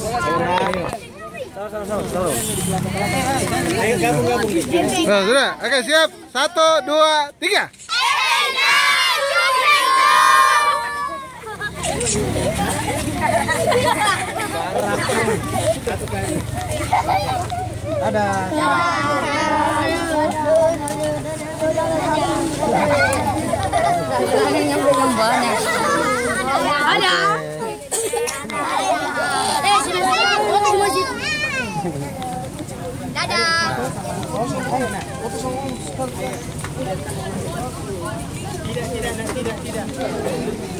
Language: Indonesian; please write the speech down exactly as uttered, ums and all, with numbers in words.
Ayo gabung-gabung. Nah, sudah. Oke, siap. Satu, dua, tiga. Ada. Ada. Eh, dadah. Tidak, tidak, tidak, tidak.